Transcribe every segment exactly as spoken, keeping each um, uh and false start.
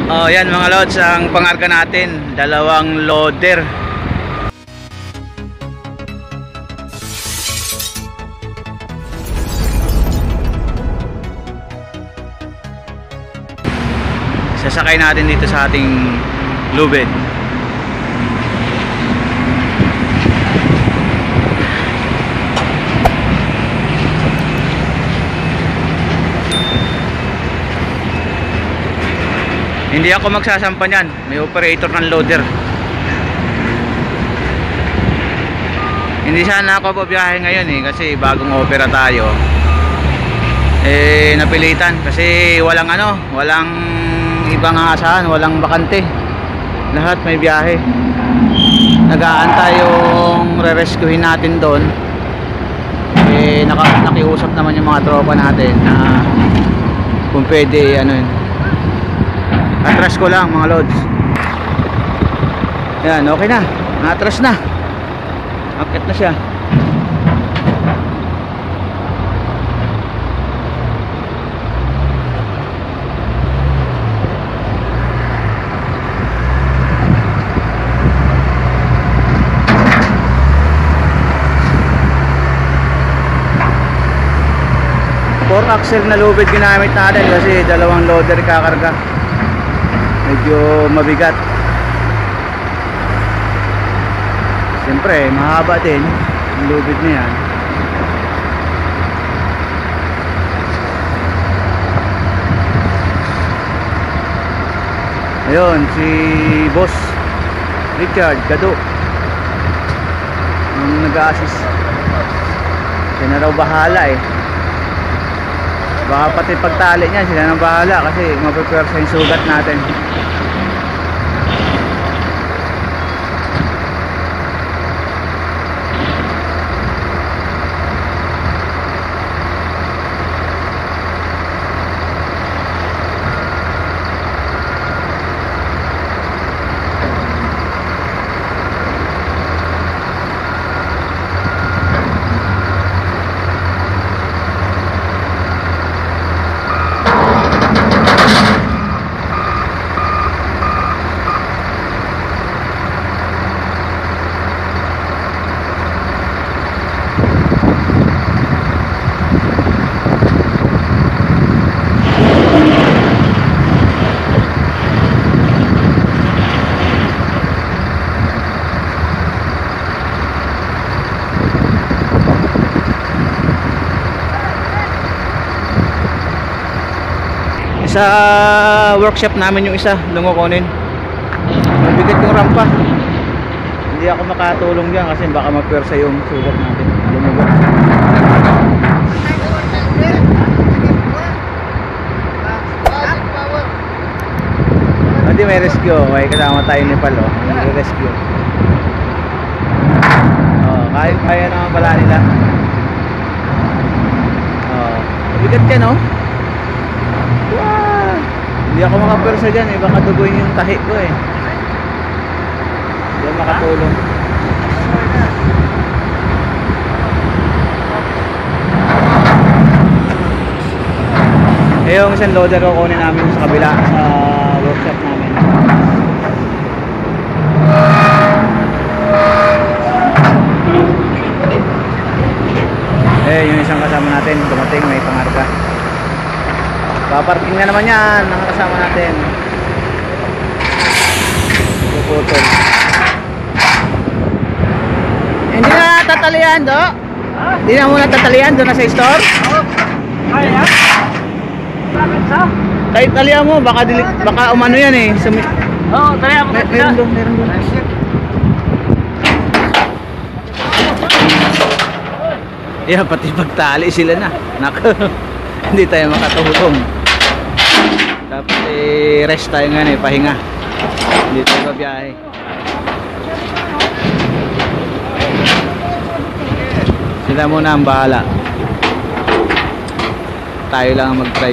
Oh, yan mga lods, ang pangarga natin, dalawang loader. Sasakay natin dito sa ating lubid. Hindi ako magsasampa niyan, may operator ng loader. Hindi sana ako babiyahe ngayon eh, kasi bagong opera tayo. Eh napilitan kasi walang ano, walang ibang asahan, walang bakante. Lahat may biyahe. Nag-aantay yung re-rescuehin natin doon. Eh naka, nakiusap naman yung mga tropa natin na kung pwede ano yun. Atras ko lang mga lods. Yan, okay na. Atras na. Akit na siya. four axle na lubid ginamit natin kasi dalawang loader kakarga. Medyo mabigat. Siyempre mahaba din yung lubid na yan. Ayun si Boss Richard Gado yung nag-a-assist. Siya na raw bahala eh. Baka pati pagtali niya sila nang bahala kasi mapipersa yung sugat natin. Sa workshop namin yung isa, lungokonin. Mabigat yung rampa. Hindi ako makatulong diyan kasi baka mapwersa yung sugat natin. Lumugot. Hindi may rescue. May kasama tayo ni Palo. May rescue. Oh, kaya kaya naman pala nila. Oh, mabigat ka no? Wow! Hindi ako makapersa dyan eh, baka dugoyin yung tahi ko eh. Hindi ako makatulong. Eh yung isang loader ko kunin namin sa kabila sa workshop namin. Eh yung isang kasama natin dumating, may pangarga. Paparking na naman yan ang kasama natin. Puputol. Hindi na tatalian do? Ha? Hindi na muna tatalian doon na sa store? Oo. Kaya? Bakit sa? Kahit talian mo, baka, dilik, baka umano yan eh. Oo, oh, talian mo. Mer meron doon, meron doon. Yeah, pati pagtali sila na. Nako. Hindi tayo makatulong. Dapat eh, rest tayo nga eh, pahinga. Hindi tayo babiyahe. Sila muna ang bahala. Tayo lang ang mag-drive.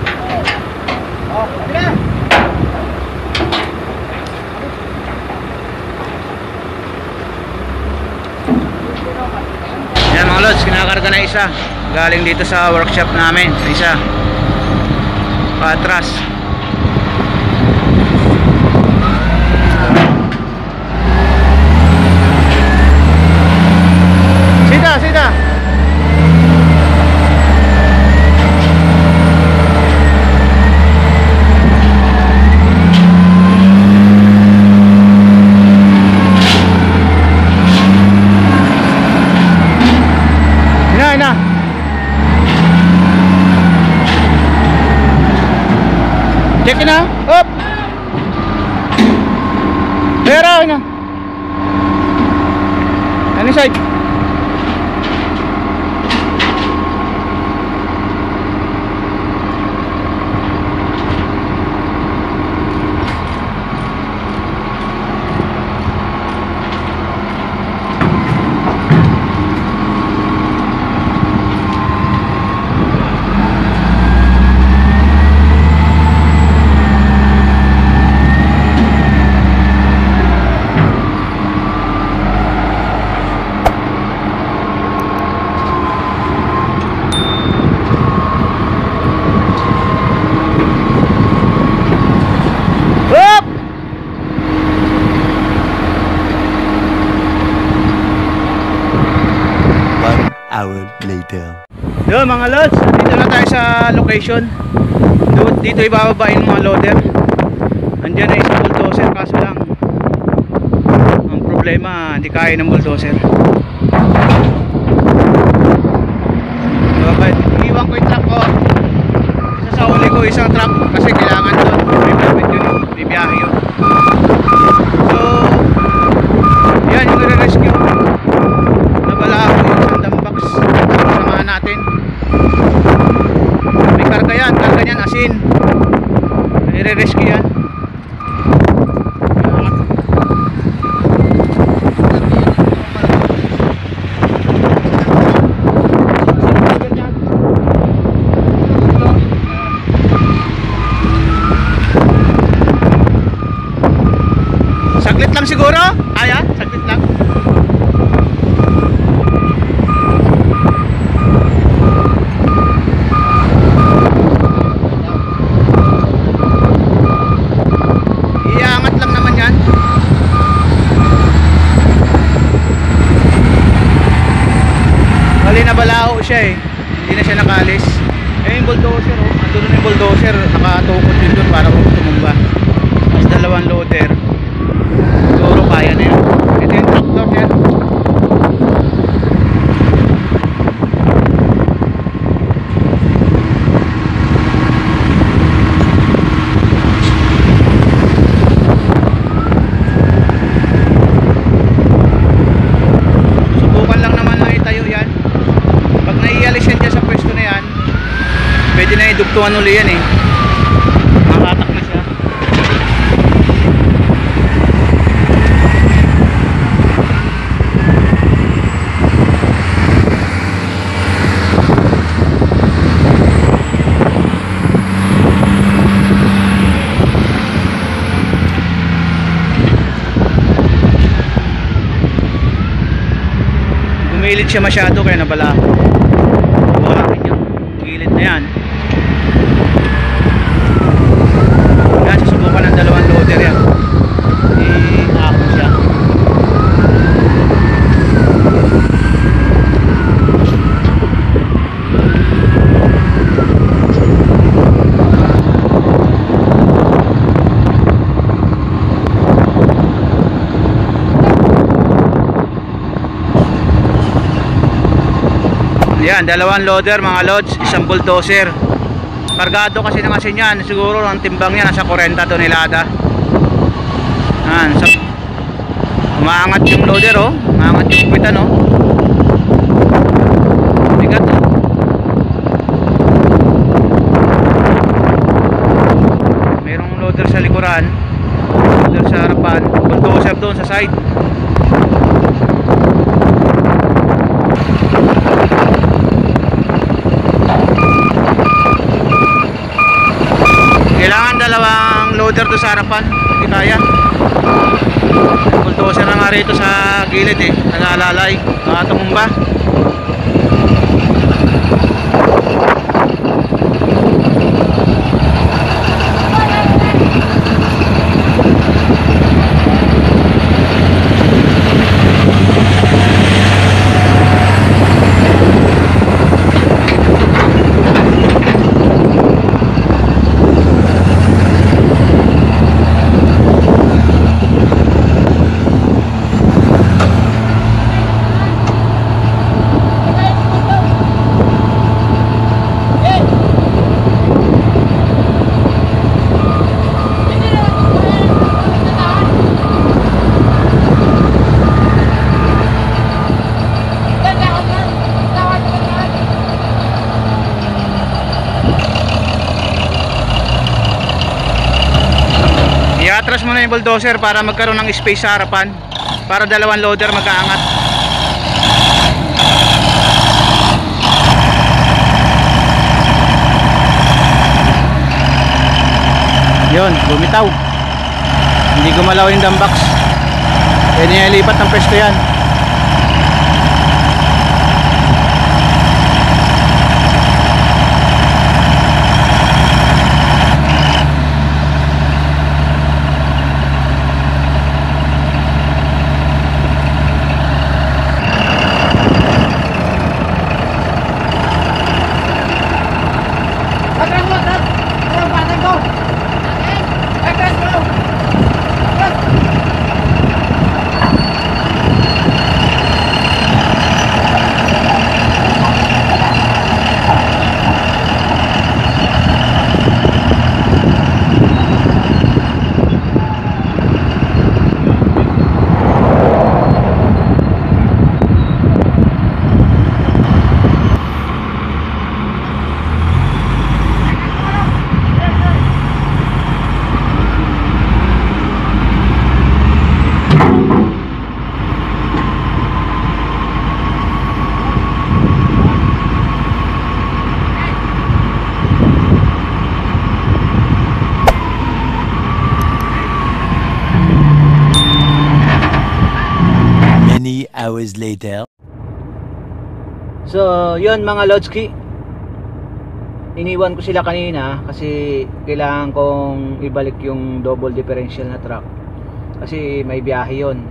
Yan mga lods, kinakarga na isa. Galing dito sa workshop namin. Isa patras. Check it na. Up. Pero na. Ano side? Hour later. Yo mga lods, dito na tayo sa location. Dito ibababain mga loader. Andiyan na isang bulldozer, kaso lang ang problema, hindi kaya ng bulldozer. Okay, iiwan ko yung truck ko. Isasauli ko isang truck kasi kailangan doon. May permit yun, may biyahe yun. So yan yung re-rescue. Nabala ako yung isang Dumbox. Samahan natin. May karga yan, karga niyan asin. Nire-rescue yan. Saglit lang siguro? Aya, saglit lang. Iangat lang naman yan. Bali na balao siya eh. Hindi na siya nakalis. Eh yung bulldozer oh. Andun na yung bulldozer. Nakatukot yun dun para tumumba. Mas dalawang loader. Siguro kaya na yan. Ito yung tractor yan. Subukan lang naman na itayo yan. Pag naialis yan dyan sa pwesto na yan, pwede na idugtungan uli yan eh. Makatak na siya. Gumilid siya masyado kaya nabala ako. Buhakin yung gilid na yan. Yan, susubukan ng dalawang loader yan. I-ako siya. Yan, dalawang loader mga lods, isang bulldozer. Kargado kasi ng asin yan. Siguro ang timbang niya nasa forty tonelada. Yan, sa umaangat yung loader oh. Umaangat yung kupitan oh. Bigat oh. Merong loader sa likuran, loader sa harapan, bulldozer doon sa side. Kailangan dalawang loader to sa harapan. Hindi kaya. Bulldozer na nga rito sa gilid eh. Nag-aalalay. Nakatumumba. ibubukas muna yung bulldozer para magkaroon ng space sa harapan, para dalawang loader mag-aangat. Yun, bumitaw. Hindi gumalaw yung dumbox. Kaya nilipat ng pwesto yan. Hours later. So, yun mga Lodski. Iniwan ko sila kanina kasi kailangan kong ibalik yung double differential na truck. Kasi may biyahe yun.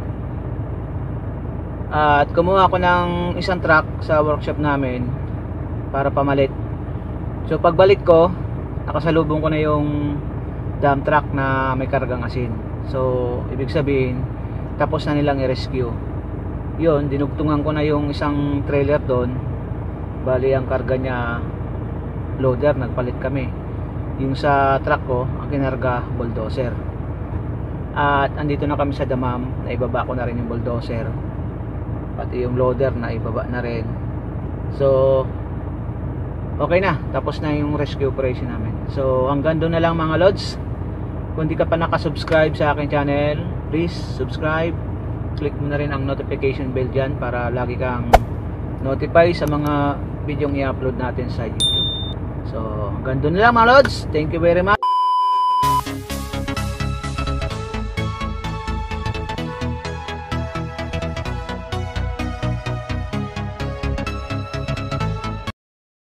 At kumuha ako ng isang truck sa workshop namin para pamalit. So, pagbalik ko, nakasalubong ko na yung dump truck na may kargang asin. So, ibig sabihin, tapos na nilang i-rescue. Yun, dinugtungan ko na yung isang trailer doon. Bali ang karga niya loader, nagpalit kami. Yung sa truck ko, ang kinarga bulldozer. At andito na kami sa damam, naibaba ko na rin yung bulldozer. Pati yung loader na ibaba na rin. So okay na, tapos na yung rescue operation namin. So hanggang doon na lang mga lods. Kung di ka pa nakasubscribe sa aking channel, please subscribe. Click mo na rin ang notification bell dyan para lagi kang notify sa mga video i-upload natin sa YouTube. So hanggang doon na lang mga lods. Thank you very much.